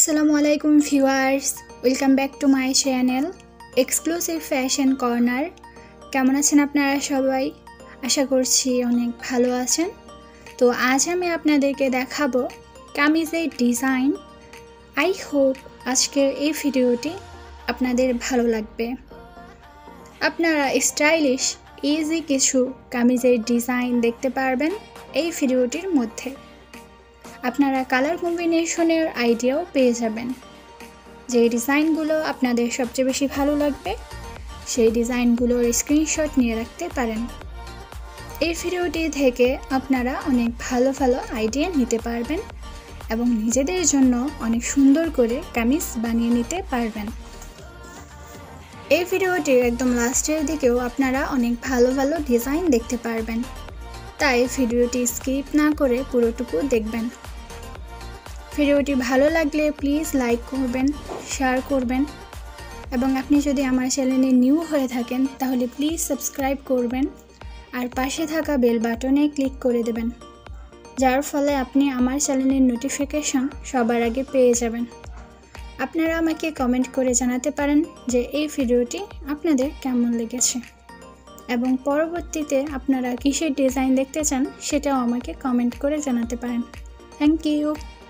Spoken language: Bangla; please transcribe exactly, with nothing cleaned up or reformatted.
আসসালামু আলাইকুম viewers, welcome back to my channel exclusive fashion corner. কেমন আছেন আপনারা সবাই? আশা করছি অনেক ভালো আছেন। তো আজ আমি আপনাদেরকে দেখাবো কামিজের ডিজাইন। আই হোপ আজকের এই ভিডিওটি আপনাদের ভালো লাগবে। আপনারা স্টাইলিশ ইজি কিছু কামিজের ডিজাইন দেখতে পারবেন এই ভিডিওটির মধ্যে। আপনারা কালার কম্বিনেশনের আইডিয়াও পেয়ে যাবেন। যে ডিজাইনগুলো আপনাদের সবচেয়ে বেশি ভালো লাগবে সেই ডিজাইনগুলোর স্ক্রিনশট নিয়ে রাখতে পারেন। এই ভিডিওটি থেকে আপনারা অনেক ভালো ভালো আইডিয়া নিতে পারবেন এবং নিজেদের জন্য অনেক সুন্দর করে কামিজ বানিয়ে নিতে পারবেন। এই ভিডিওটির একদম লাস্টের দিকেও আপনারা অনেক ভালো ভালো ডিজাইন দেখতে পারবেন, তাই ভিডিওটি স্কিপ না করে পুরোটুকু দেখবেন। ভিডিওটি ভালো লাগলে প্লিজ লাইক করবেন, শেয়ার করবেন এবং আপনি যদি আমার চ্যানেলে নিউ হয়ে থাকেন তাহলে প্লিজ সাবস্ক্রাইব করবেন আর পাশে থাকা বেল বাটনে ক্লিক করে দেবেন, যার ফলে আপনি আমার চ্যানেলের নোটিফিকেশন সবার আগে পেয়ে যাবেন। আপনারা আমাকে কমেন্ট করে জানাতে পারেন যে এই ভিডিওটি আপনাদের কেমন লেগেছে এবং পরবর্তীতে আপনারা কিসের ডিজাইন দেখতে চান সেটাও আমাকে কমেন্ট করে জানাতে পারেন। Thank you.